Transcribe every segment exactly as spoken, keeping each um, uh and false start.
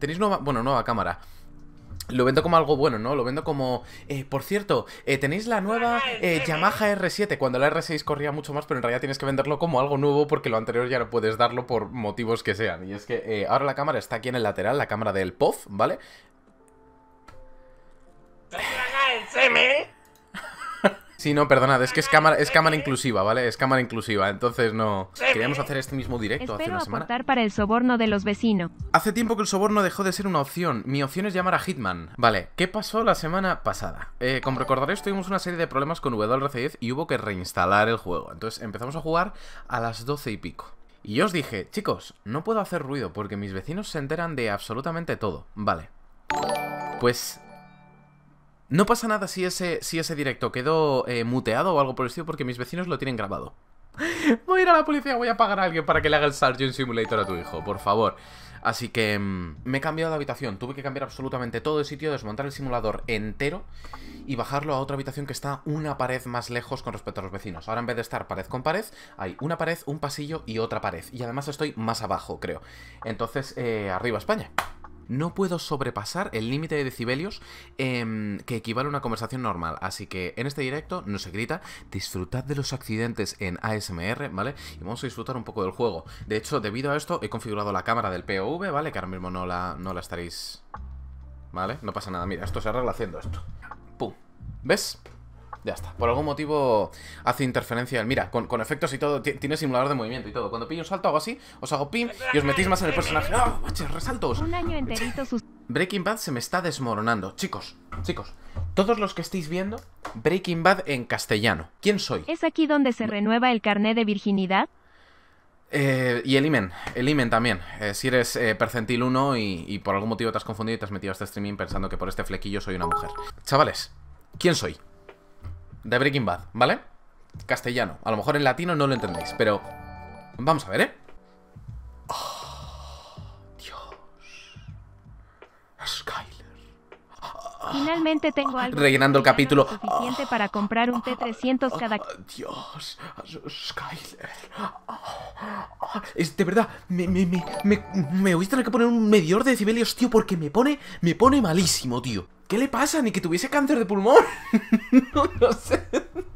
tenéis nueva, bueno, nueva cámara. Lo vendo como algo bueno, ¿no? Lo vendo como... Eh, por cierto, eh, tenéis la nueva eh, Yamaha R siete. Cuando la R seis corría mucho más, pero en realidad tienes que venderlo como algo nuevo porque lo anterior ya no puedes darlo por motivos que sean. Y es que eh, ahora la cámara está aquí en el lateral, la cámara del P O V, ¿vale? Sí, no, perdonad, es que es cámara, es cámara inclusiva, ¿vale? Es cámara inclusiva, entonces no... Queríamos hacer este mismo directo hace una semana. Espero aportar para el soborno de los vecinos. Hace tiempo que el soborno dejó de ser una opción. Mi opción es llamar a Hitman. Vale, ¿qué pasó la semana pasada? Eh, como recordaréis, tuvimos una serie de problemas con W R C diez y hubo que reinstalar el juego. Entonces empezamos a jugar a las doce y pico. Y yo os dije, chicos, no puedo hacer ruido porque mis vecinos se enteran de absolutamente todo. Vale. Pues... no pasa nada si ese, si ese directo quedó eh, muteado o algo por el estilo porque mis vecinos lo tienen grabado. Voy a ir a la policía, voy a pagar a alguien para que le haga el Surgeon Simulator a tu hijo, por favor. Así que mmm, me he cambiado de habitación. Tuve que cambiar absolutamente todo el sitio, desmontar el simulador entero y bajarlo a otra habitación que está una pared más lejos con respecto a los vecinos. Ahora en vez de estar pared con pared, hay una pared, un pasillo y otra pared. Y además estoy más abajo, creo. Entonces, eh, arriba España. No puedo sobrepasar el límite de decibelios eh, que equivale a una conversación normal. Así que en este directo no se grita. Disfrutad de los accidentes en A S M R, ¿vale? Y vamos a disfrutar un poco del juego. De hecho, debido a esto, he configurado la cámara del P O V, ¿vale? Que ahora mismo no la, no la estaréis... ¿Vale? No pasa nada. Mira, esto se arregla haciendo esto. ¡Pum! ¿Ves? Ya está. Por algún motivo hace interferencia. Mira, con, con efectos y todo. Tiene simulador de movimiento y todo. Cuando pillo un salto hago así, os hago pim y os metís más en el personaje. ¡Ah! ¡Oh, resaltos! Un año enterito sus... Breaking Bad se me está desmoronando. Chicos, chicos, todos los que estéis viendo Breaking Bad en castellano. ¿Quién soy? ¿Es aquí donde se renueva el carné de virginidad? Eh, y el imen, el imen también. eh, Si eres eh, percentil uno y, y por algún motivo te has confundido y te has metido a este streaming pensando que por este flequillo soy una mujer. Chavales, ¿quién soy? De Breaking Bad, ¿vale? Castellano. A lo mejor en latino no lo entendéis, pero... vamos a ver, ¿eh? Oh, Dios. Skyler. Finalmente tengo algo... rellenando el capítulo. suficiente para comprar un T trescientos cada... Dios. Skyler. Es de verdad, me, me, me, me, me voy a tener que poner un medidor de decibelios, tío, porque me pone, me pone malísimo, tío. ¿Qué le pasa? Ni que tuviese cáncer de pulmón. No lo sé.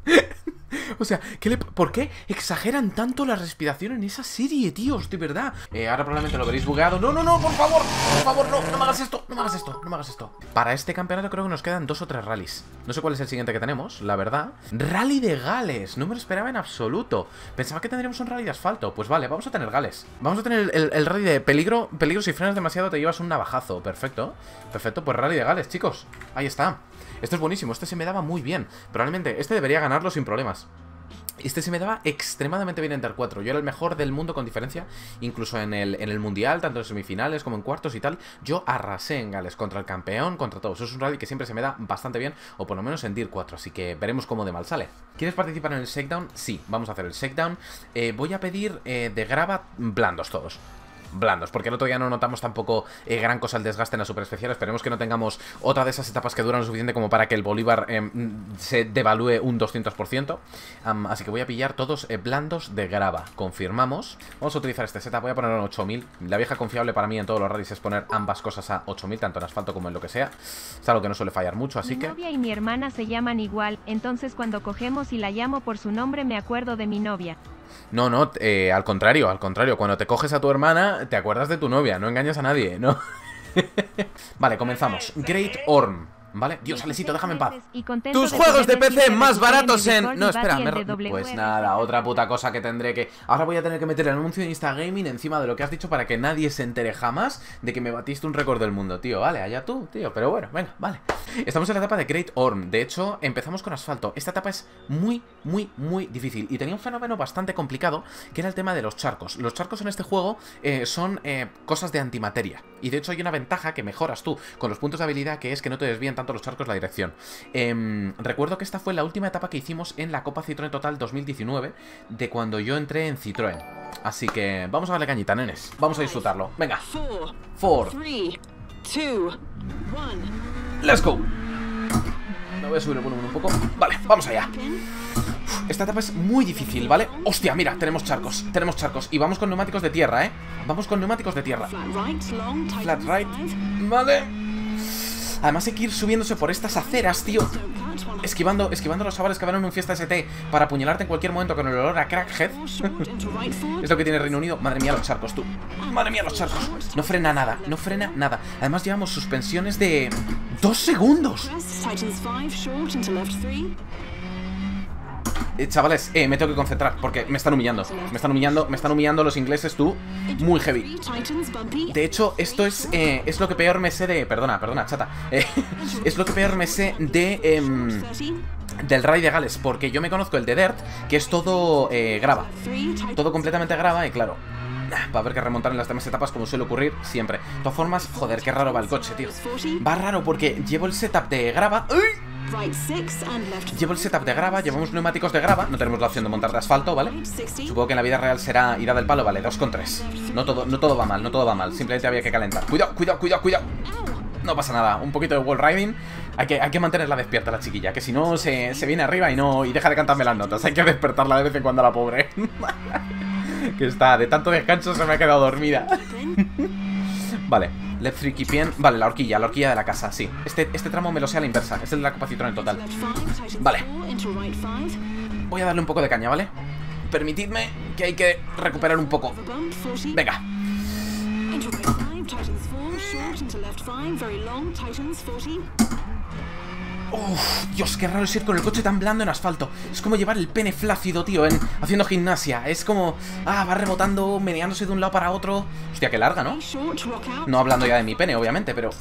O sea, ¿qué le, ¿por qué exageran tanto la respiración en esa serie, tíos? De verdad. Eh, ahora probablemente lo veréis bugueado. No, no, no, por favor. Por favor, no, no me hagas esto. No me hagas esto, no me hagas esto. Para este campeonato creo que nos quedan dos o tres rallies. No sé cuál es el siguiente que tenemos, la verdad. Rally de Gales. No me lo esperaba en absoluto. Pensaba que tendríamos un rally de asfalto. Pues vale, vamos a tener Gales. Vamos a tener el, el, el rally de peligro. Peligro, si frenas demasiado te llevas un navajazo. Perfecto. Perfecto, pues rally de Gales, chicos. Ahí está. Esto es buenísimo, este se me daba muy bien. Probablemente este debería ganarlo sin problemas. Este se me daba extremadamente bien en Tier cuatro. Yo era el mejor del mundo con diferencia. Incluso en el, en el mundial, tanto en semifinales como en cuartos y tal. Yo arrasé en Gales contra el campeón, contra todos. Es un rally que siempre se me da bastante bien, o por lo menos en Tier cuatro. Así que veremos cómo de mal sale. ¿Quieres participar en el shakedown? Sí, vamos a hacer el shakedown. eh, Voy a pedir eh, de grava blandos todos. Blandos, porque el otro día no notamos tampoco eh, gran cosa el desgaste en la super especial. Esperemos que no tengamos otra de esas etapas que duran lo suficiente como para que el Bolívar eh, se devalúe un doscientos por ciento. um, Así que voy a pillar todos eh, blandos de grava. Confirmamos. Vamos a utilizar este setup, voy a ponerlo en ocho mil. La vieja confiable para mí en todos los rallies es poner ambas cosas a ocho mil, tanto en asfalto como en lo que sea. Es algo que no suele fallar mucho, así mi que... Mi novia y mi hermana se llaman igual, entonces cuando cogemos y la llamo por su nombre me acuerdo de mi novia. No, no, eh, al contrario, al contrario. Cuando te coges a tu hermana, te acuerdas de tu novia. No engañas a nadie, ¿no? Vale, comenzamos. Great Orm. ¿Vale? Dios, Alecito, déjame en paz. Tus juegos de P C más baratos en... No, espera, me... Pues nada, otra puta cosa que tendré que... Ahora voy a tener que meter el anuncio de Instagaming encima de lo que has dicho para que nadie se entere jamás de que me batiste un récord del mundo, tío. Vale, allá tú, tío. Pero bueno, venga, vale. Estamos en la etapa de Great Orm. De hecho, empezamos con asfalto. Esta etapa es muy, muy, muy difícil. Y tenía un fenómeno bastante complicado, que era el tema de los charcos. Los charcos en este juego eh, son eh, cosas de antimateria. Y de hecho hay una ventaja que mejoras tú con los puntos de habilidad, que es que no te desvían tanto los charcos la dirección. Eh, recuerdo que esta fue la última etapa que hicimos en la Copa Citroën Total dos mil diecinueve, de cuando yo entré en Citroën. Así que vamos a darle cañita, nenes. Vamos a disfrutarlo. Venga. cuatro, tres, dos, uno. Let's go. voy a subir el volumen un poco. Vale, vamos allá. Esta etapa es muy difícil, ¿vale? Hostia, mira, tenemos charcos, tenemos charcos. Y vamos con neumáticos de tierra, ¿eh? Vamos con neumáticos de tierra. Flat right. Vale. Además hay que ir subiéndose por estas aceras, tío. Esquivando, esquivando los chavales que van en un Fiesta S T para apuñalarte en cualquier momento con el olor a crackhead. Es lo que tiene Reino Unido. Madre mía los charcos, tú. Madre mía los charcos. No frena nada, no frena nada. Además llevamos suspensiones de... ¡Dos segundos! Eh, chavales, eh, me tengo que concentrar porque me están humillando. Me están humillando, me están humillando los ingleses, tú. Muy heavy. De hecho, esto es eh, es lo que peor me sé de... Perdona, perdona, chata. Eh, es lo que peor me sé de... Eh, del Rally de Gales, porque yo me conozco el de Dirt, que es todo eh, grava. Todo completamente grava y claro, va a haber que remontar en las demás etapas como suele ocurrir siempre. De todas formas, joder, qué raro va el coche, tío. Va raro porque llevo el setup de grava. ¡Uy! Llevo el setup de grava, llevamos neumáticos de grava. No tenemos la opción de montar de asfalto, ¿vale? Supongo que en la vida real será irá del palo, vale, dos con tres. No todo, no todo va mal, no todo va mal. Simplemente había que calentar. Cuidado, cuidado, cuidado, cuidado. No pasa nada, un poquito de wall riding. Hay que, hay que mantenerla despierta la chiquilla, que si no se, se viene arriba y no y deja de cantarme las notas. Hay que despertarla de vez en cuando a la pobre. Que está, de tanto descanso se me ha quedado dormida. Vale, left three keep in. Vale, la horquilla, la horquilla de la casa, sí. Este, este tramo me lo sé a la inversa, es el de la Copa Citroën total. Vale. Voy a darle un poco de caña, ¿vale? Permitidme que hay que recuperar un poco. Venga. Uf, Dios, qué raro es ir con el coche tan blando en asfalto. Es como llevar el pene flácido, tío, en, haciendo gimnasia. Es como, ah, va rebotando, meneándose de un lado para otro. Hostia, qué larga, ¿no? No hablando ya de mi pene, obviamente, pero...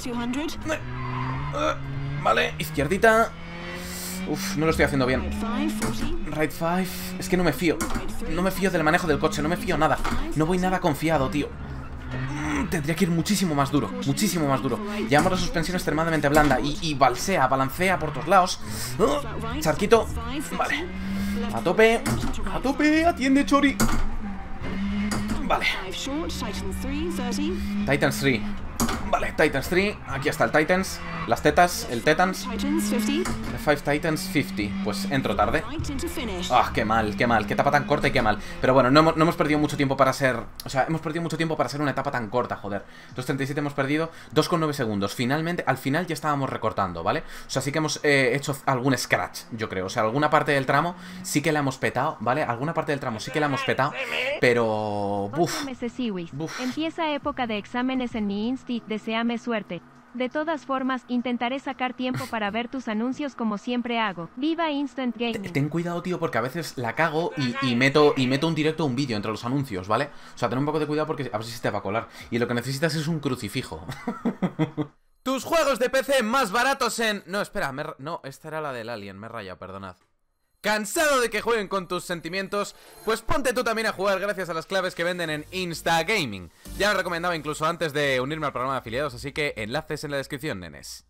Vale, izquierdita. Uf, no lo estoy haciendo bien. Right five. Es que no me fío. No me fío del manejo del coche, no me fío nada. No voy nada confiado, tío. Tendría que ir muchísimo más duro, muchísimo más duro. Llevamos la suspensión extremadamente blanda y, y balsea, balancea por todos lados. uh, Charquito. Vale. A tope, a tope, atiende, Chori. Vale. Titans tres. Vale, Titans tres. Aquí está el Titans. Las tetas, el Tetans. five Titans cincuenta. Pues entro tarde. Ah, qué mal, qué mal. Qué etapa tan corta y qué mal. Pero bueno, no hemos, no hemos perdido mucho tiempo para ser... O sea, hemos perdido mucho tiempo para ser una etapa tan corta, joder. dos treinta y siete hemos perdido. dos con nueve segundos. Finalmente, al final ya estábamos recortando, ¿vale? O sea, sí que hemos eh, hecho algún scratch, yo creo. O sea, alguna parte del tramo sí que la hemos petado, ¿vale? Alguna parte del tramo sí que la hemos petado. Pero... Buf. Buf. Empieza época de exámenes en mi Insti. Deséame suerte. De todas formas, intentaré sacar tiempo para ver tus anuncios como siempre hago. ¡Viva Instant Gaming! Ten cuidado, tío, porque a veces la cago y, y meto y meto un directo o un vídeo entre los anuncios, ¿vale? O sea, ten un poco de cuidado porque a ver si se te va a colar. Y lo que necesitas es un crucifijo. Tus juegos de P C más baratos en... No, espera, me... no, esta era la del Alien, me he rayado, perdonad. ¿Cansado de que jueguen con tus sentimientos? Pues ponte tú también a jugar gracias a las claves que venden en Instagaming. Ya lo recomendaba incluso antes de unirme al programa de afiliados, así que enlaces en la descripción, nenes.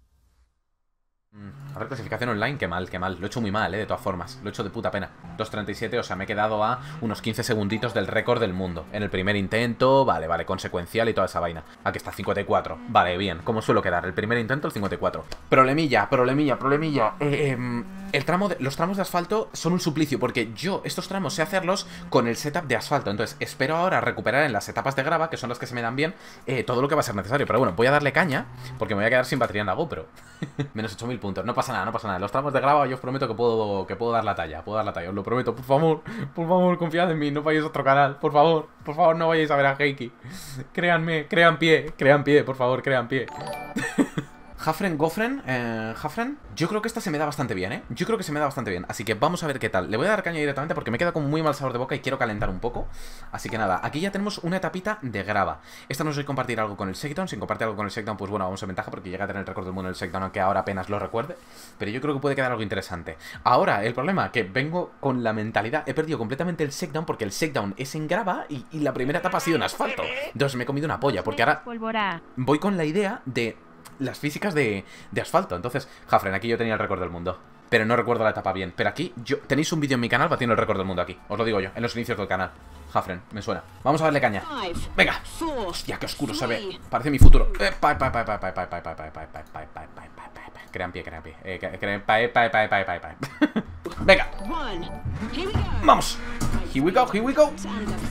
A ver, clasificación online, qué mal, qué mal. Lo he hecho muy mal, eh, de todas formas. Lo he hecho de puta pena. dos treinta y siete, o sea, me he quedado a unos quince segunditos del récord del mundo. En el primer intento, vale, vale, consecuencial y toda esa vaina. Aquí está, cincuenta y cuatro. Vale, bien, como suelo quedar. El primer intento, el cincuenta y cuatro. Problemilla, problemilla, problemilla. Eh, eh, el tramo de, los tramos de asfalto son un suplicio, porque yo estos tramos sé hacerlos con el setup de asfalto. Entonces, espero ahora recuperar en las etapas de grava, que son las que se me dan bien, eh, todo lo que va a ser necesario. Pero bueno, voy a darle caña, porque me voy a quedar sin batería en la GoPro. Menos ocho mil puntos, no pasa nada, no pasa nada. Los tramos de grava yo os prometo que puedo, que puedo dar la talla. Puedo dar la talla, os lo prometo, por favor. Por favor, confiad en mí, no vayáis a otro canal. Por favor, por favor, no vayáis a ver a Heiki. Créanme, crean pie, crean pie, por favor, crean pie. Hafren, Gofren, eh, Hafren. Yo creo que esta se me da bastante bien, ¿eh? Yo creo que se me da bastante bien, así que vamos a ver qué tal. Le voy a dar caña directamente porque me queda con muy mal sabor de boca y quiero calentar un poco. Así que nada, aquí ya tenemos una etapita de grava. Esta no sé compartir algo con el Shakedown. Si comparte algo con el Shakedown, pues bueno, vamos a ventaja porque llega a tener el récord del mundo en el Shakedown, aunque ahora apenas lo recuerde. Pero yo creo que puede quedar algo interesante. Ahora, el problema, que vengo con la mentalidad... He perdido completamente el Shakedown porque el Shakedown es en grava y, y la primera etapa ha sido en asfalto. Entonces me he comido una polla porque ahora voy con la idea de... las físicas de, de asfalto. Entonces, Hafren, aquí yo tenía el récord del mundo, pero no recuerdo la etapa bien. Pero aquí, yo tenéis un vídeo en mi canal batiendo el récord del mundo aquí. Os lo digo yo, en los inicios del canal. Hafren, me suena. Vamos a darle caña. Venga. Hostia, qué oscuro se ve. Parece mi futuro. crean pie, crean pie. Eh, crean pae, pae, pae, pae, pae, pae. Venga. Vamos. Here we go, here we go.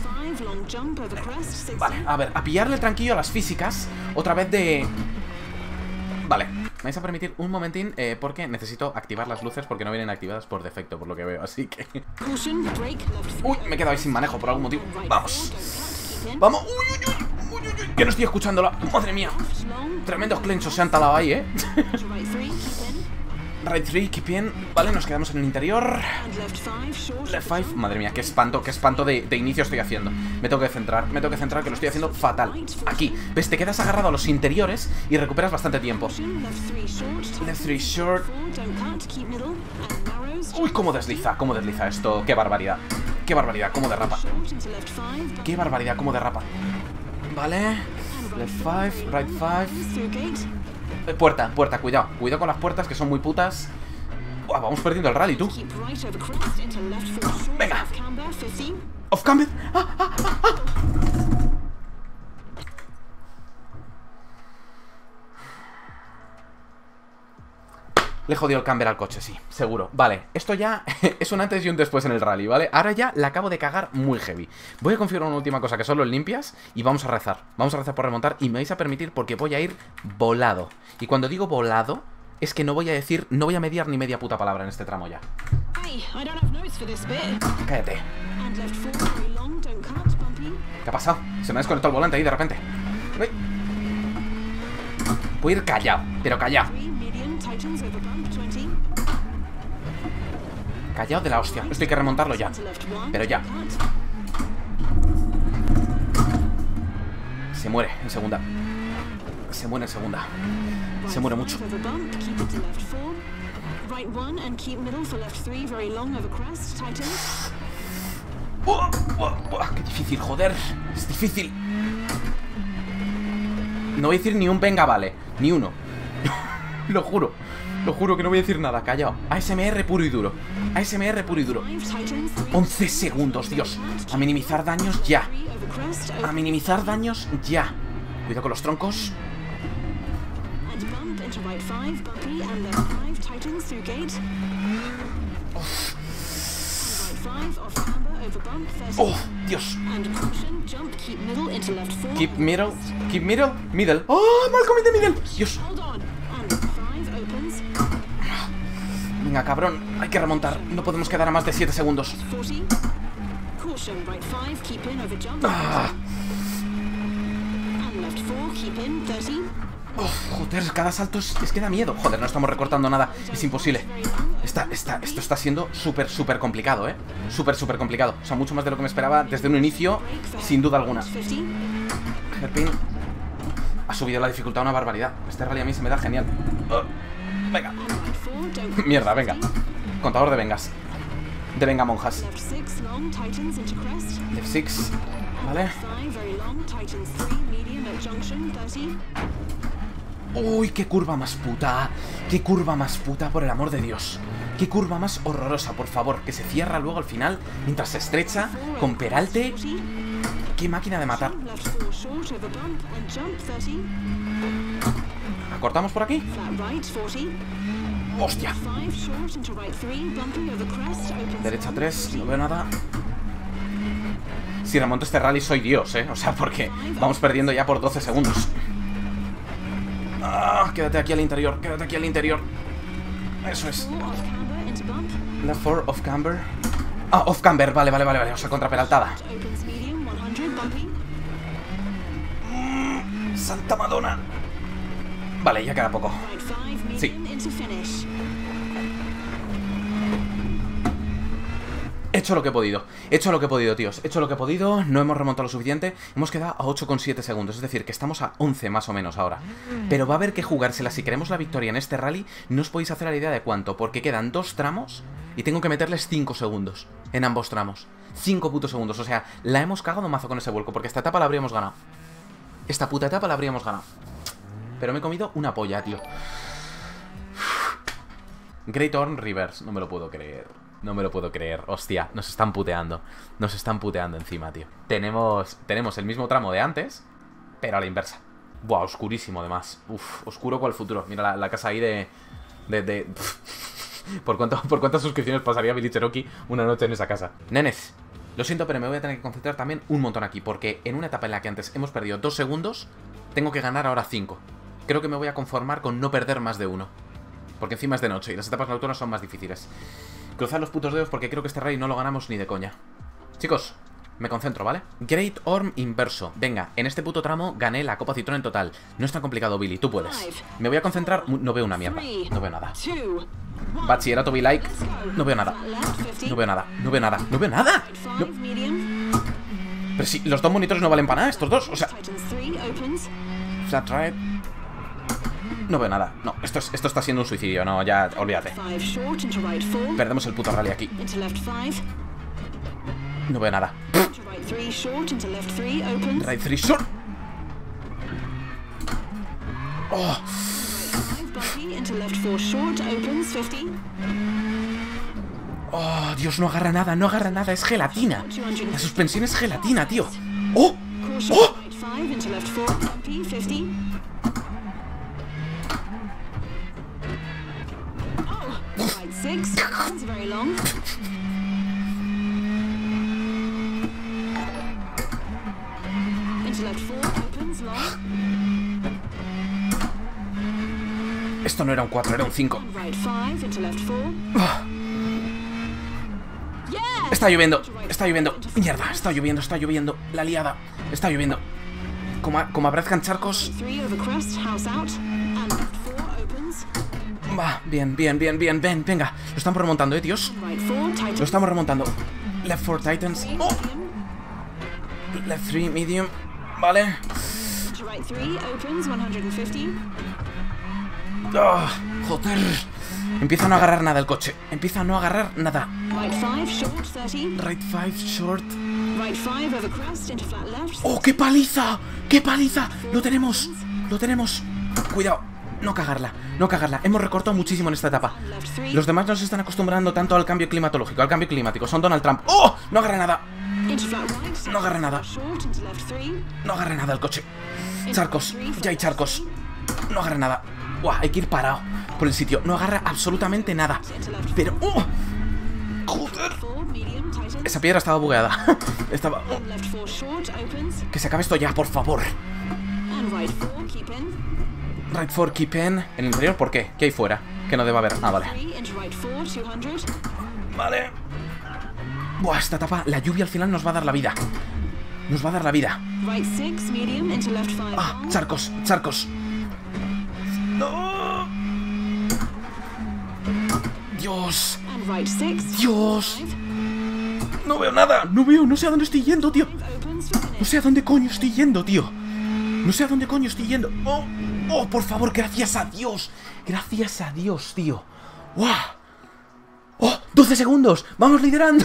Vale, a ver, a pillarle el tranquillo a las físicas. Otra vez de... Vale, me vais a permitir un momentín eh, porque necesito activar las luces porque no vienen activadas por defecto, por lo que veo, así que... Uy, me he quedado ahí sin manejo por algún motivo. Vamos. Vamos. Uy, uy, uy, uy, uy. Que no estoy escuchándola. Madre mía. Tremendos clenchos se han talado ahí, eh. Right tres, keep in. Vale, nos quedamos en el interior. Left five. Madre mía, qué espanto, qué espanto de, de inicio estoy haciendo. Me tengo que centrar, me tengo que centrar que lo estoy haciendo fatal. Aquí, ves, te quedas agarrado a los interiores y recuperas bastante tiempo. Left three short. Uy, cómo desliza, cómo desliza esto. Qué barbaridad. Qué barbaridad, cómo derrapa. Qué barbaridad, cómo derrapa. Vale. Left five, right five. Puerta, puerta, cuidado. Cuidado con las puertas que son muy putas. Buah, vamos perdiendo el rally, tú. Venga. Off camber. ¡Ah, ah, ah, ah! Le he jodido el camber al coche, sí, seguro. Vale, esto ya es un antes y un después en el rally, ¿vale? Ahora ya la acabo de cagar muy heavy. Voy a configurar una última cosa que son los limpias y vamos a rezar. Vamos a rezar por remontar y me vais a permitir porque voy a ir volado. Y cuando digo volado, es que no voy a decir, no voy a mediar ni media puta palabra en este tramo ya. Cállate. ¿Qué ha pasado? Se me ha desconectado el volante ahí de repente. Voy a ir callado, pero callado. Callado de la hostia. Esto hay que remontarlo ya. Pero ya. Se muere en segunda. Se muere en segunda. Se muere mucho. ¡Buah! ¡Buah! ¡Buah! ¡Qué difícil, joder! Es difícil. No voy a decir ni un venga, vale. Ni uno. Lo juro. Lo juro que no voy a decir nada, callado. A S M R puro y duro. A S M R puro y duro. once segundos, Dios. A minimizar daños ya. A minimizar daños ya. Cuidado con los troncos. Uf. Oh, Dios. Keep middle. Keep middle. Middle. Oh, mal comité middle. Dios. Venga, cabrón, hay que remontar. No podemos quedar a más de siete segundos. Ah. Oh, joder, cada salto es, es que da miedo. Joder, no estamos recortando nada. Es imposible. Está, está, esto está siendo súper, súper complicado, ¿eh? Súper, súper complicado. O sea, mucho más de lo que me esperaba desde un inicio, sin duda alguna. Hairpin ha subido la dificultad a una barbaridad. Este rally a mí se me da genial. Oh. Venga. Mierda, venga. Contador de vengas. De venga, monjas. Left six. Vale. Uy, qué curva más puta. Qué curva más puta, por el amor de Dios. Qué curva más horrorosa, por favor. Que se cierra luego al final, mientras se estrecha, con peralte. Qué máquina de matar. ¿Acortamos por aquí? ¡Hostia! Derecha tres, no veo nada. Si remonto este rally soy Dios, ¿eh? O sea, porque vamos perdiendo ya por doce segundos. Ah, quédate aquí al interior, quédate aquí al interior. Eso es. Left four, off camber. Ah, off camber, vale, vale, vale, vale. O sea, contraperaltada. Mm, Santa Madonna. Vale, ya queda poco. Sí. He hecho lo que he podido. He hecho lo que he podido, tíos. He hecho lo que he podido. No hemos remontado lo suficiente. Hemos quedado a ocho coma siete segundos. Es decir, que estamos a once más o menos ahora. Pero va a haber que jugársela. Si queremos la victoria en este rally, no os podéis hacer la idea de cuánto. Porque quedan dos tramos y tengo que meterles cinco segundos en ambos tramos. cinco putos segundos. O sea, la hemos cagado mazo con ese vuelco. Porque esta etapa la habríamos ganado. Esta puta etapa la habríamos ganado. Pero me he comido una polla, tío. Great Horn Reverse. No me lo puedo creer. No me lo puedo creer. Hostia, nos están puteando. Nos están puteando encima, tío. Tenemos, tenemos el mismo tramo de antes, pero a la inversa. Buah, oscurísimo además. Uf, oscuro cual futuro. Mira la, la casa ahí de, De... de... ¿Por, cuánto, ¿Por cuántas suscripciones pasaría Billy Cherokee una noche en esa casa? Nenes, lo siento, pero me voy a tener que concentrar también un montón aquí, porque en una etapa en la que antes hemos perdido dos segundos, tengo que ganar ahora cinco. Creo que me voy a conformar con no perder más de uno, porque encima es de noche y las etapas nocturnas son más difíciles. Cruzad los putos dedos porque creo que este rally no lo ganamos ni de coña. Chicos, me concentro, ¿vale? Great Orm inverso. Venga, en este puto tramo gané la Copa Citroën en total. No es tan complicado, Billy, tú puedes. Me voy a concentrar... No veo una mierda, no veo nada. Bachillerato be like. No veo nada. No veo nada, no veo nada, no veo nada. No. Pero si los dos monitores no valen para nada, estos dos, o sea... Flat right. No veo nada. No, esto, es, esto está siendo un suicidio. No, ya, olvídate. Perdemos el puto rally aquí. No veo nada. Right three short. Oh. Oh, Dios, no agarra nada, no agarra nada. Es gelatina. La suspensión es gelatina, tío. ¡Oh! ¡Oh! Esto no era un cuatro, era un cinco. Oh. Está lloviendo, está lloviendo. Mierda, está lloviendo, está lloviendo. La liada, está lloviendo. Como, como aparezcan charcos. Va, bien, bien, bien, bien, ven, venga. Lo estamos remontando, eh, tíos. Lo estamos remontando. Left four Titans. Oh. Left three medium. Vale. Oh, joder. Empieza a no agarrar nada el coche. Empieza a no agarrar nada. Right five short. Oh, qué paliza. Qué paliza. Lo tenemos. Lo tenemos. Cuidado. No cagarla, no cagarla. Hemos recortado muchísimo en esta etapa. Los demás no se están acostumbrando tanto al cambio climatológico, al cambio climático. Son Donald Trump. ¡Oh! No agarra nada. No agarra nada. No agarra nada el coche. Charcos. Ya hay charcos. No agarra nada. Buah, hay que ir parado por el sitio. No agarra absolutamente nada. Pero... ¡oh! ¡Joder! Esa piedra estaba bugueada. Estaba... ¡oh! Que se acabe esto ya, por favor. Right four, keep in. En el interior, ¿por qué? ¿Qué hay fuera? Que no debe haber. Ah, vale. Vale. Buah, esta etapa, la lluvia al final nos va a dar la vida. Nos va a dar la vida. Ah, charcos, charcos. No. Dios. Dios. No veo nada. No veo, no sé a dónde estoy yendo, tío. No sé a dónde coño estoy yendo, tío. No sé a dónde coño estoy yendo. Oh, oh, por favor, gracias a Dios. Gracias a Dios, tío. ¡Wow! ¡Oh! ¡doce segundos! ¡Vamos liderando!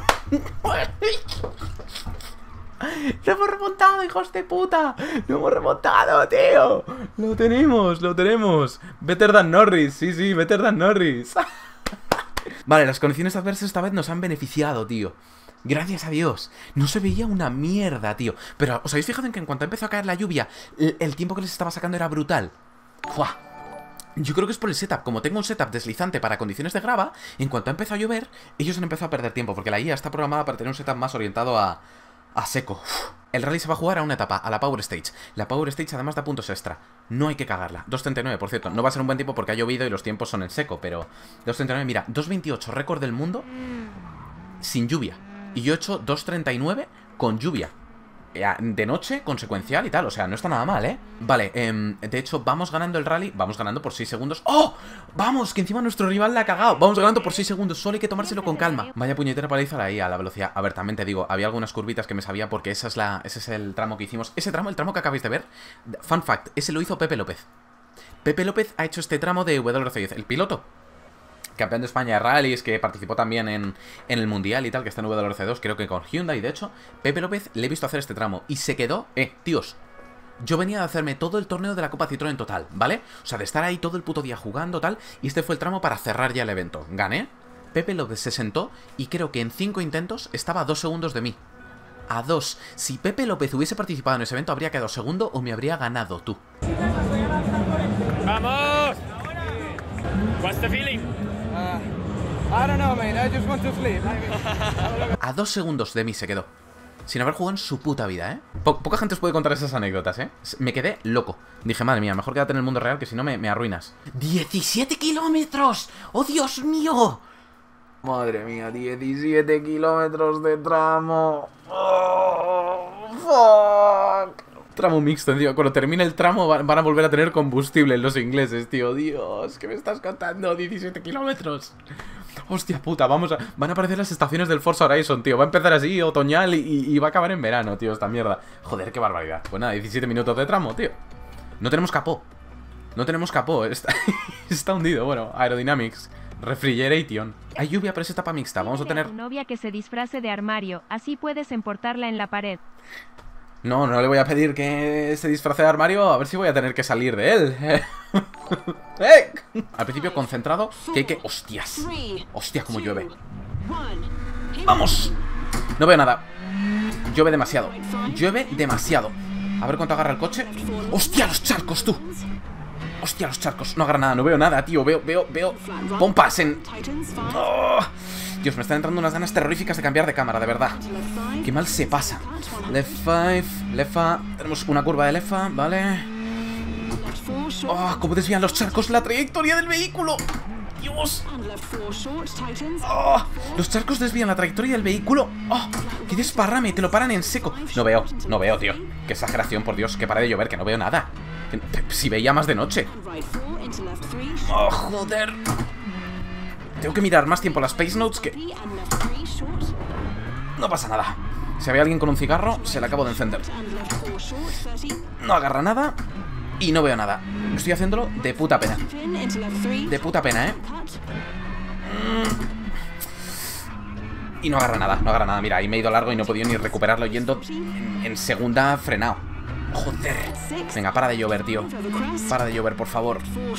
¡Lo hemos remontado, hijos de puta! ¡Lo hemos remontado, tío! ¡Lo tenemos, lo tenemos! Better than Norris, sí, sí, better than Norris. Vale, las condiciones adversas esta vez nos han beneficiado, tío. Gracias a Dios. No se veía una mierda, tío. Pero, ¿os habéis fijado en que en cuanto empezó a caer la lluvia, el, el tiempo que les estaba sacando era brutal? ¡Fua! Yo creo que es por el setup. Como tengo un setup deslizante para condiciones de grava, en cuanto ha empezado a llover, ellos han empezado a perder tiempo, porque la I A está programada para tener un setup más orientado a... a seco. Uf. El rally se va a jugar a una etapa, a la Power Stage. La Power Stage además da puntos extra. No hay que cagarla. dos treinta y nueve, por cierto. No va a ser un buen tiempo porque ha llovido y los tiempos son en seco, pero... dos treinta y nueve, mira, dos veintiocho, récord del mundo sin lluvia. Y yo he hecho dos treinta y nueve con lluvia. De noche, consecuencial y tal. O sea, no está nada mal, ¿eh? Vale, eh, de hecho, vamos ganando el rally. Vamos ganando por seis segundos. ¡Oh! ¡Vamos! Que encima nuestro rival la ha cagado. Vamos ganando por seis segundos. Solo hay que tomárselo con calma. Vaya puñetera paliza la I A, a la velocidad. A ver, también te digo, había algunas curvitas que me sabía porque esa es la, ese es el tramo que hicimos. Ese tramo, el tramo que acabáis de ver. Fun fact, ese lo hizo Pepe López. Pepe López ha hecho este tramo de W R C diez. El piloto. Campeón de España de rallies, que participó también en, en el Mundial y tal, que está en W R C dos, creo que con Hyundai, de hecho. Pepe López le he visto hacer este tramo y se quedó... Eh, tíos, yo venía de hacerme todo el torneo de la Copa Citroën en total, ¿vale? O sea, de estar ahí todo el puto día jugando, tal, y este fue el tramo para cerrar ya el evento. Gané, Pepe López se sentó y creo que en cinco intentos estaba a dos segundos de mí. A dos. Si Pepe López hubiese participado en ese evento, habría quedado segundo o me habría ganado tú. ¡Vamos! What's the feeling? Uh, I don't know, mate. I just want to sleep. A dos segundos de mí se quedó. Sin haber jugado en su puta vida, ¿eh? Po poca gente os puede contar esas anécdotas, ¿eh? Me quedé loco. Dije, madre mía, mejor quédate en el mundo real que si no me, me arruinas. ¡diecisiete kilómetros! ¡Oh, Dios mío! Madre mía, diecisiete kilómetros de tramo. ¡Oh, fuck! Tramo mixto, tío. Cuando termine el tramo van a volver a tener combustible los ingleses, tío. Dios, ¿qué me estás contando? diecisiete kilómetros. Hostia puta, vamos a... Van a aparecer las estaciones del Forza Horizon, tío. Va a empezar así, otoñal, y, y va a acabar en verano, tío, esta mierda. Joder, qué barbaridad. Pues nada, diecisiete minutos de tramo, tío. No tenemos capó. No tenemos capó. Está, está hundido. Bueno, Aerodynamics. Refrigeration. Hay lluvia, pero es etapa mixta. Vamos a tener... Tu novia que se disfrace de armario, así puedes emportarla en la pared. No, no le voy a pedir que se disfrace de armario. A ver si voy a tener que salir de él. ¡Eh! Al principio concentrado, que hay que... ¡Hostias! ¡Hostia, cómo llueve! ¡Vamos! No veo nada. Llueve demasiado. Llueve demasiado. A ver cuánto agarra el coche. ¡Hostia, los charcos, tú! ¡Hostia, los charcos! No agarra nada, no veo nada, tío. Veo, veo, veo... Pompas en... ¡Oh! Dios, me están entrando unas ganas terroríficas de cambiar de cámara, de verdad. Qué mal se pasa. Left five, lefa. Tenemos una curva de lefa, vale. Oh, cómo desvían los charcos la trayectoria del vehículo. Dios. Oh, los charcos desvían la trayectoria del vehículo. Oh, qué desparrame, te lo paran en seco. No veo, no veo, tío. Qué exageración, por Dios, que pare de llover, que no veo nada. Si veía más de noche. Oh, joder. Tengo que mirar más tiempo las Pace Notes que... No pasa nada. Si había alguien con un cigarro, se le acabo de encender. No agarra nada. Y no veo nada. Estoy haciéndolo de puta pena. De puta pena, ¿eh? Y no agarra nada, no agarra nada. Mira, ahí me he ido largo y no he podido ni recuperarlo yendo en, en segunda frenado. Joder. Venga, para de llover, tío. Para de llover, por favor.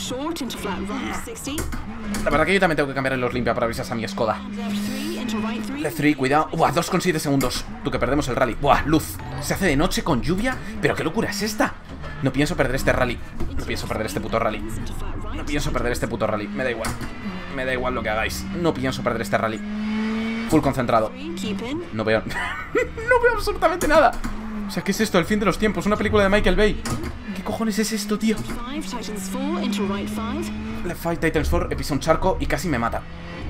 La verdad que yo también tengo que cambiar los limpiaparabrisas a mi Skoda. Left tres, cuidado. Buah, dos coma siete segundos. Tú, que perdemos el rally. Buah, luz. Se hace de noche con lluvia. Pero qué locura es esta. No pienso perder este rally. No pienso perder este puto rally. No pienso perder este puto rally. Me da igual. Me da igual lo que hagáis. No pienso perder este rally. Full concentrado. No veo... no veo absolutamente nada. O sea, ¿qué es esto? El fin de los tiempos. Una película de Michael Bay. ¿Qué cojones es esto, tío? Left five, Titans four, he pisado un charco y casi me mata.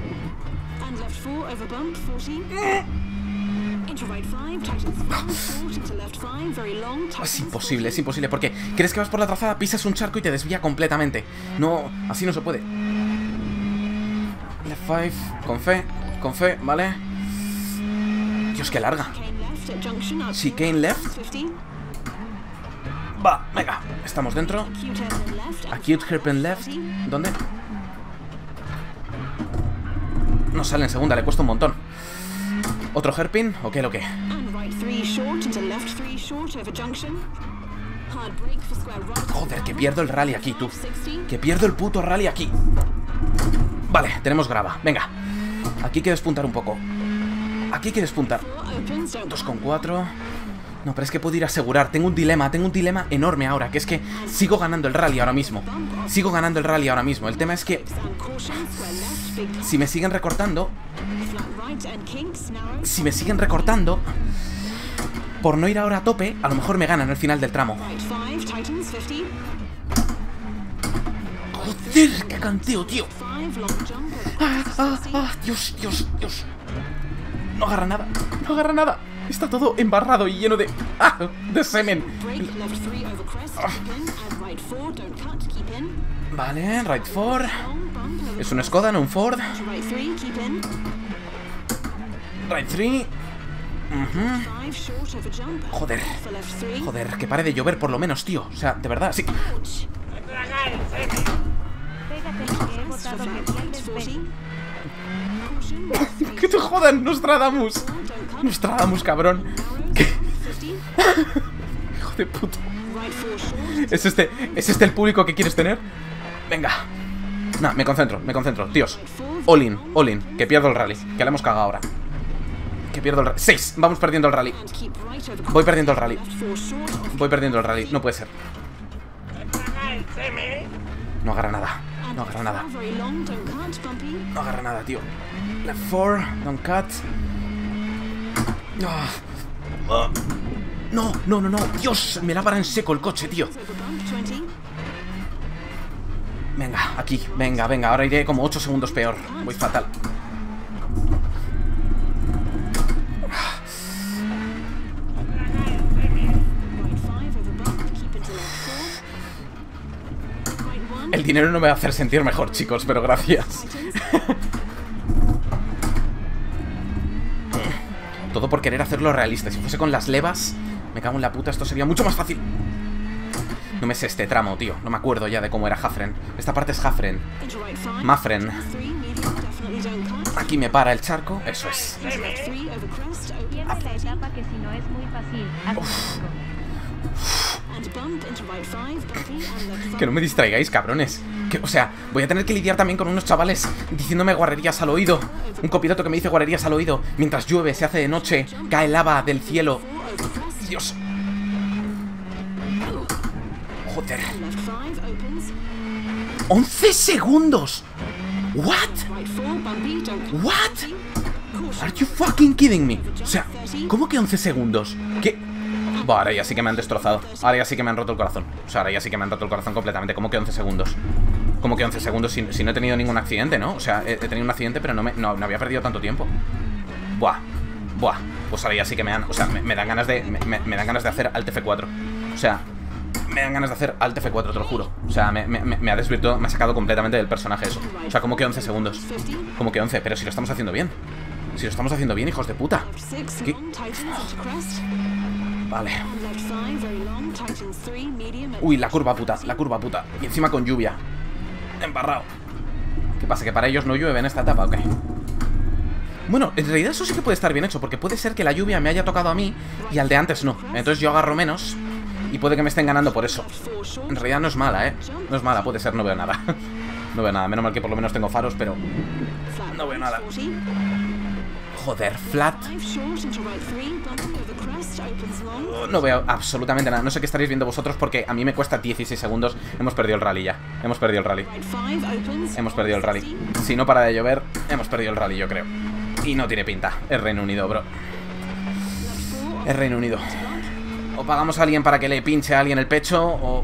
Es imposible, es imposible. Porque crees que vas por la trazada, pisas un charco y te desvía completamente. No, así no se puede. Left five, con fe, con fe, ¿vale? Dios, qué larga. Sí, Kane left. Va, venga, estamos dentro. Acute hairpin left. ¿Dónde? No sale en segunda, le cuesta un montón. ¿Otro hairpin o qué lo que? Joder, que pierdo el rally aquí, tú. Que pierdo el puto rally aquí. Vale, tenemos grava, venga. Aquí hay que despuntar un poco. Aquí hay que despuntar. dos coma cuatro. No, pero es que puedo ir a asegurar. Tengo un dilema, tengo un dilema enorme ahora. Que es que sigo ganando el rally ahora mismo. Sigo ganando el rally ahora mismo. El tema es que si me siguen recortando Si me siguen recortando por no ir ahora a tope, a lo mejor me ganan al final del tramo. Joder, qué canteo, tío. Ah, ah, ah, Dios, Dios, Dios. No agarra nada, no agarra nada. Está todo embarrado y lleno de... ¡Ah! De semen. Ah. Vale, right four. Es un Skoda, no un Ford. Right three. Uh-huh. Joder. Joder, que pare de llover por lo menos, tío. O sea, de verdad, sí. Que te jodan, Nostradamus. Nostradamus, cabrón. ¿Qué? Hijo de puta. ¿Es este, ¿Es este el público que quieres tener? Venga. Nah, me concentro, me concentro, tíos. All in, all in, que pierdo el rally. Que le hemos cagado ahora. Que pierdo el rally. seis, vamos perdiendo el rally. Voy perdiendo el rally. Voy perdiendo el rally, no puede ser. No agarra nada. No agarra nada. No agarra nada, tío. Left four, don't cut. Ah. Ah. No, no, no, no. Dios, me la para en seco el coche, tío. Venga, aquí, venga, venga. Ahora iré como ocho segundos peor. Voy fatal. El dinero no me va a hacer sentir mejor, chicos, pero gracias. Todo por querer hacerlo realista. Si fuese con las levas, me cago en la puta, esto sería mucho más fácil. No me sé este tramo, tío. No me acuerdo ya de cómo era Hafren. Esta parte es Hafren. Mafren. Aquí me para el charco. Eso es. Tienes la etapa que si no es muy fácil. Haz Que no me distraigáis, cabrones. Que, o sea, voy a tener que lidiar también con unos chavales diciéndome guarrerías al oído. Un copiloto que me dice guarrerías al oído mientras llueve, se hace de noche, cae lava del cielo. Dios. Joder. ¡once segundos! ¿What? ¿What? ¿Are you fucking kidding me? O sea, ¿cómo que once segundos? ¿Qué? Buah, ahora ya sí que me han destrozado. Ahora ya sí que me han roto el corazón. O sea, ahora ya sí que me han roto el corazón completamente. ¿Cómo que once segundos? ¿Cómo que once segundos si, si no he tenido ningún accidente, no? O sea, he, he tenido un accidente, pero no, me, no, no había perdido tanto tiempo. Buah. Buah. Pues ahora ya sí que me han... O sea, me, me dan ganas de... Me, me dan ganas de hacer Alt F cuatro. O sea, me dan ganas de hacer Alt F cuatro, te lo juro. O sea, me, me, me ha desvirtuado, me ha sacado completamente del personaje eso. O sea, ¿cómo que once segundos? ¿Cómo que once? Pero si lo estamos haciendo bien. Si lo estamos haciendo bien, hijos de puta. ¿Qué? Vale. Uy, la curva puta, la curva puta. Y encima con lluvia. Embarrado. ¿Qué pasa? ¿Que para ellos no llueve en esta etapa? Ok. Bueno, en realidad eso sí que puede estar bien hecho, porque puede ser que la lluvia me haya tocado a mí y al de antes no. Entonces yo agarro menos y puede que me estén ganando por eso. En realidad no es mala, ¿eh? No es mala, puede ser, no veo nada. No veo nada, menos mal que por lo menos tengo faros, pero no veo nada. Joder, flat. No veo absolutamente nada. No sé qué estaréis viendo vosotros porque a mí me cuesta dieciséis segundos. Hemos perdido el rally ya. Hemos perdido el rally. Hemos perdido el rally. Si no para de llover, hemos perdido el rally, yo creo. Y no tiene pinta. Es Reino Unido, bro. Es Reino Unido. O pagamos a alguien para que le pinche a alguien el pecho o...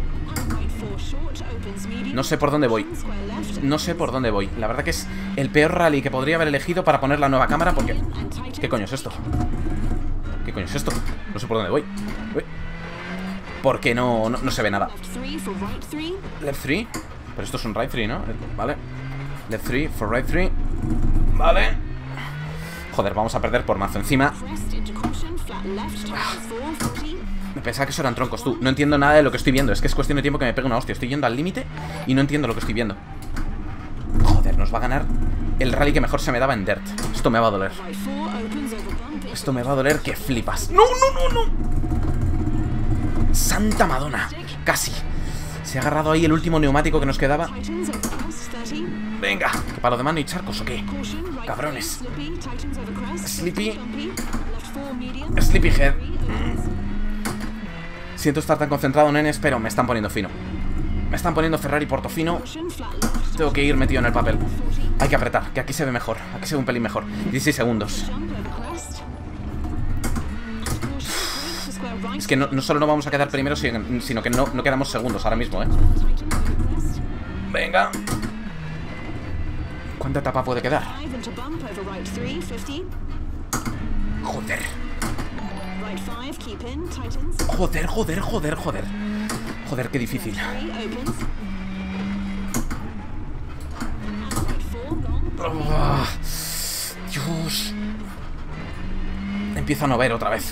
No sé por dónde voy. No sé por dónde voy. La verdad que es el peor rally que podría haber elegido para poner la nueva cámara porque... ¿Qué coño es esto? ¿Qué coño es esto? No sé por dónde voy. Uy. Porque no, no, no se ve nada. Left three. Pero esto es un right three, ¿no? Vale. Left three for right three. Vale. Joder, vamos a perder por mazo. Encima... Me pensaba que eso eran troncos, tú. No entiendo nada de lo que estoy viendo. Es que es cuestión de tiempo que me pegue una hostia. Estoy yendo al límite y no entiendo lo que estoy viendo. Joder, nos va a ganar el rally que mejor se me daba en Dirt. Esto me va a doler. Esto me va a doler que flipas. ¡No, no, no, no! ¡Santa Madonna! Casi. Se ha agarrado ahí el último neumático que nos quedaba. Venga. ¿Que para lo demás no hay charcos o qué? Cabrones. Sleepy. Sleepyhead. Siento estar tan concentrado, nenes, pero me están poniendo fino. Me están poniendo Ferrari Portofino. Tengo que ir metido en el papel. Hay que apretar, que aquí se ve mejor. Aquí se ve un pelín mejor. dieciséis segundos. Es que no, no solo no vamos a quedar primeros, sino que no, no quedamos segundos ahora mismo, ¿eh? Venga. ¿Cuánta etapa puede quedar? Joder. Joder, joder, joder, joder. Joder, qué difícil. Oh, Dios. Empiezo a no ver otra vez.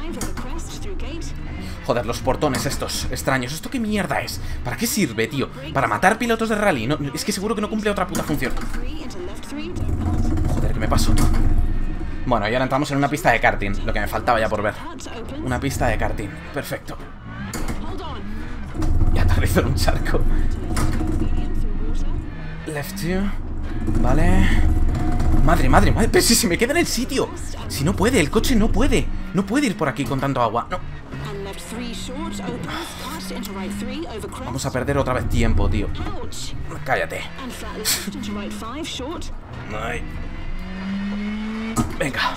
Joder, los portones estos extraños. ¿Esto qué mierda es? ¿Para qué sirve, tío? ¿Para matar pilotos de rally? No, es que seguro que no cumple otra puta función. Joder, ¿qué me pasó, tú? Bueno, y ahora entramos en una pista de karting. Lo que me faltaba ya por ver. Una pista de karting. Perfecto. Y aterrizo en un charco. Left two. Vale. Madre, madre, madre. Pero si se me queda en el sitio. Si no puede, el coche no puede. No puede ir por aquí con tanto agua. No. Vamos a perder otra vez tiempo, tío. Cállate. Ay. Venga.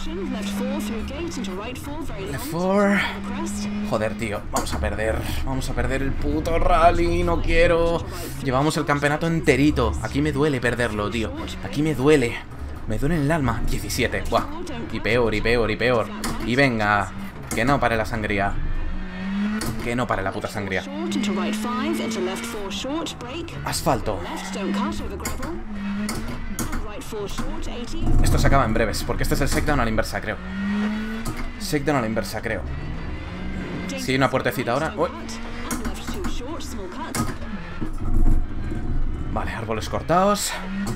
Left four. Joder, tío. Vamos a perder. Vamos a perder el puto rally. No quiero. Llevamos el campeonato enterito. Aquí me duele perderlo, tío. Aquí me duele. Me duele en el alma. diecisiete. Buah. Y peor, y peor, y peor. Y venga. Que no pare la sangría. Que no pare la puta sangría. Asfalto. Esto se acaba en breves, porque este es el shakedown a la inversa, creo. Shakedown a la inversa, creo. Sí, hay una puertecita ahora. Uy. Vale, árboles cortados.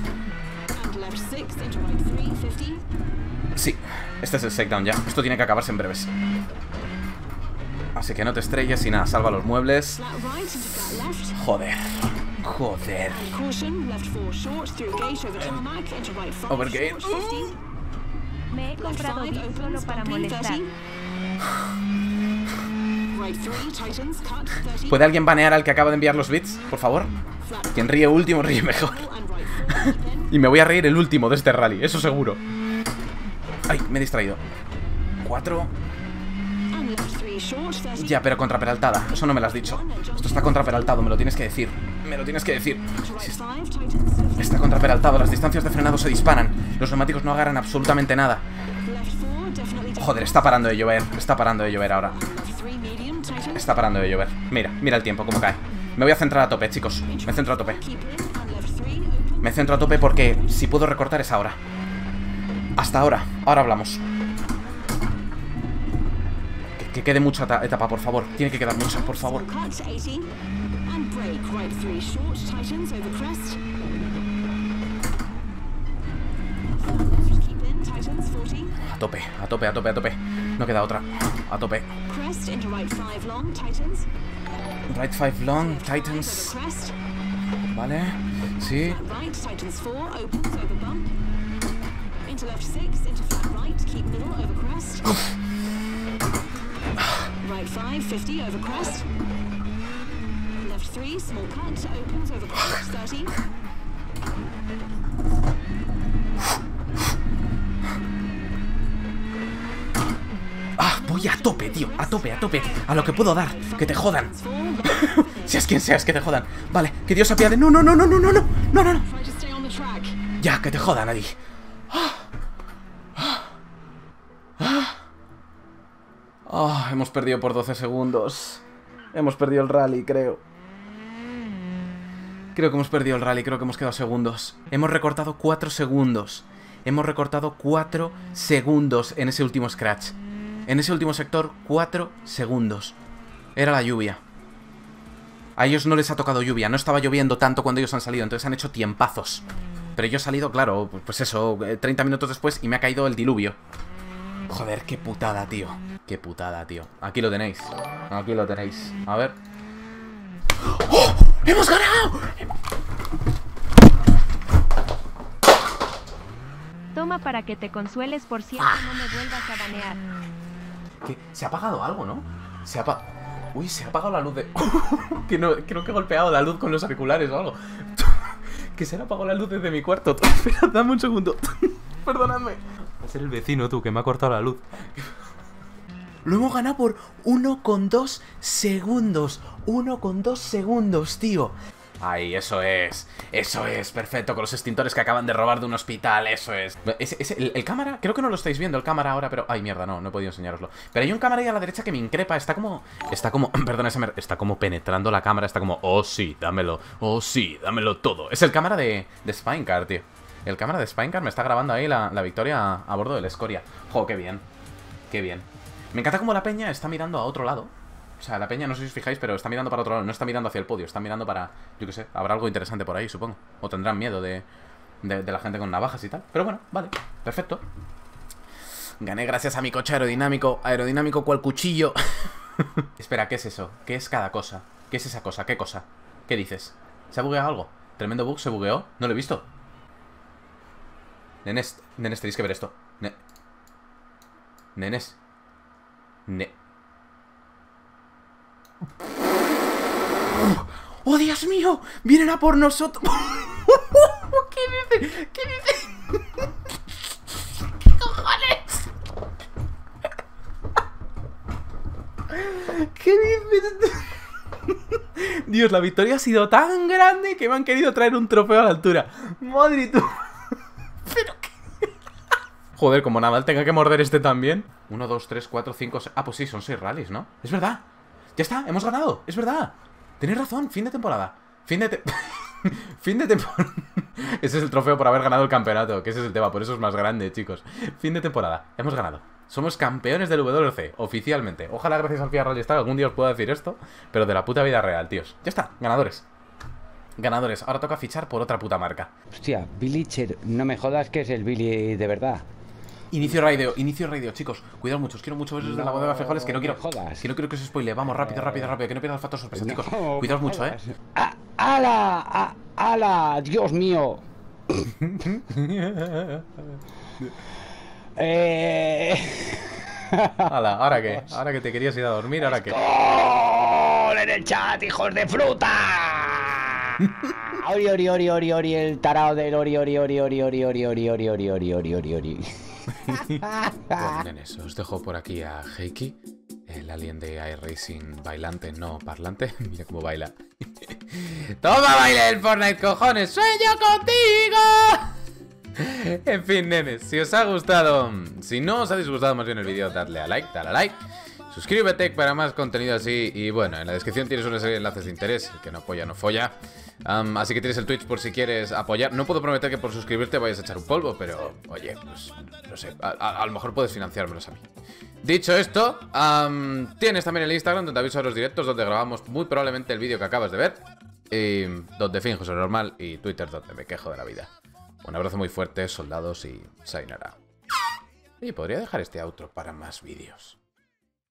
Sí, este es el shakedown ya. Esto tiene que acabarse en breves. Así que no te estrelles y nada, salva los muebles. Joder. Joder. Overgate. Me he comprado Beat solo para molestar. ¿Puede alguien banear al que acaba de enviar los bits, por favor? Quien ríe último ríe mejor. Y me voy a reír el último de este rally, eso seguro. Ay, me he distraído. Cuatro. Ya, pero contraperaltada. Eso no me lo has dicho. Esto está contraperaltado, me lo tienes que decir. Me lo tienes que decir. Si está contraperaltado, las distancias de frenado se disparan. Los neumáticos no agarran absolutamente nada. Joder, está parando de llover. Está parando de llover ahora. Está parando de llover. Mira, mira el tiempo, cómo cae. Me voy a centrar a tope, chicos. Me centro a tope. Me centro a tope porque si puedo recortar es ahora. Hasta ahora. Ahora hablamos. Que quede mucha etapa, por favor. Tiene que quedar mucha, por favor. A tope, a tope, a tope, a tope. No queda otra. A tope. Right five long, Titans. Vale, sí. Uf. Right five, fifty over crest. Left three, small cut, opens over crest, thirty. Ah, voy a tope, tío, a tope, a tope. A lo que puedo dar, que te jodan. Seas quien seas, que te jodan. Vale, que Dios apiade. No, no, no, no, no, no, no, no, no, no. Ya, que te jodan ahí. Oh, hemos perdido por doce segundos. Hemos perdido el rally, creo. Creo que hemos perdido el rally, creo que hemos quedado segundos. Hemos recortado cuatro segundos. Hemos recortado cuatro segundos en ese último scratch. En ese último sector, cuatro segundos. Era la lluvia. A ellos no les ha tocado lluvia. No estaba lloviendo tanto cuando ellos han salido, entonces han hecho tiempazos. Pero yo he salido, claro, pues eso, treinta minutos después y me ha caído el diluvio. Joder, qué putada, tío. Qué putada, tío. Aquí lo tenéis. Aquí lo tenéis. A ver. ¡Oh! ¡Hemos ganado! Toma para que te consueles por siempre, no me vuelvas a banear. ¿Qué? Se ha apagado algo, ¿no? Se ha apagado... Uy, se ha apagado la luz de... que no, creo que he golpeado la luz con los auriculares o algo. Que se ha apagado la luz desde mi cuarto. Espera, dame un segundo. Perdóname. Va a ser el vecino, tú, que me ha cortado la luz. Lo hemos ganado por uno coma dos segundos. uno coma dos segundos, tío. Ay, eso es. Eso es, perfecto. Con los extintores que acaban de robar de un hospital. Eso es. Ese, ese, el, el cámara, creo que no lo estáis viendo el cámara ahora, pero... Ay, mierda, no, no he podido enseñaroslo. Pero hay un cámara ahí a la derecha que me increpa. Está como... Está como... Perdón, ese me, está como penetrando la cámara. Está como... Oh, sí, dámelo. Oh, sí, dámelo todo. Es el cámara de, de Spinecar, tío. El cámara de Spinecar me está grabando ahí la, la victoria a, a bordo del Escoria. Jo, qué bien. Qué bien. Me encanta como la peña está mirando a otro lado. O sea, la peña, no sé si os fijáis, pero está mirando para otro lado. No está mirando hacia el podio, está mirando para... Yo qué sé, habrá algo interesante por ahí, supongo. O tendrán miedo de, de, de la gente con navajas y tal. Pero bueno, vale, perfecto. Gané gracias a mi coche aerodinámico. Aerodinámico cual cuchillo. Espera, ¿qué es eso? ¿Qué es cada cosa? ¿Qué es esa cosa? ¿Qué cosa? ¿Qué dices? ¿Se ha bugueado algo? ¿Tremendo bug? ¿Se bugueó? No lo he visto. Nenes, nenes, tenéis que ver esto. Ne Nenes. Ne ¡Oh, Dios mío! ¡Vienen a por nosotros! ¿Qué dice? ¿Qué dice? ¿Qué cojones? ¿Qué dices? Dios, la victoria ha sido tan grande que me han querido traer un trofeo a la altura. Madre tú. Pero qué... Joder, como Nadal tenga que morder este también. uno, dos, tres, cuatro, cinco, seis... Ah, pues sí, son seis rallies, ¿no? Es verdad. Ya está, hemos ganado. Es verdad. Tenéis razón, fin de temporada. Fin de... Te... fin de temporada. Ese es el trofeo por haber ganado el campeonato, que ese es el tema, por eso es más grande, chicos. Fin de temporada, hemos ganado. Somos campeones del W R C, oficialmente. Ojalá gracias al F I A Rally Star algún día os pueda decir esto, pero de la puta vida real, tíos. Ya está, ganadores. Ganadores, ahora toca fichar por otra puta marca. Hostia, Billy Cher, no me jodas que es el Billy de verdad. Inicio radio, inicio radio, chicos. Cuidado mucho, os quiero mucho besos No de la bodega Fejoles, que no quiero... jodas. Que no quiero que os spoile. Vamos, rápido, rápido, rápido, que no pierda el factor sorpresa, No, chicos. Cuidaos mucho, eh. ¡Ah, ¡Hala! ¡Ah, ¡Hala! ¡Dios mío! eh... Hala, ¿ahora qué? Ahora que te querías ir a dormir, ¿ahora qué? ¡Gol en el chat, hijos de fruta! Ori, ori, ori, ori, ori, el tarao del ori, ori, ori, ori, ori, ori, ori, ori, ori, ori, ori, ori, ori. Bueno, nenes, os dejo por aquí a Heiki, el alien de iRacing bailante, no parlante. Mira cómo baila. ¡Toma, baile el Fortnite, cojones! ¡Sueño contigo! En fin, nenes, si os ha gustado, si no os ha disgustado más bien el vídeo, dadle a like, dale a like. Suscríbete para más contenido así. Y bueno, en la descripción tienes una serie de enlaces de interés. El que no apoya, no folla. um, Así que tienes el Twitch por si quieres apoyar. No puedo prometer que por suscribirte vayas a echar un polvo, pero oye, pues no sé, a, a, a lo mejor puedes financiármelos a mí. Dicho esto, um, tienes también el Instagram donde aviso a los directos, donde grabamos muy probablemente el vídeo que acabas de ver, y donde finjo ser normal, y Twitter donde me quejo de la vida. Un abrazo muy fuerte, soldados, y sayonara. Y podría dejar este outro para más vídeos.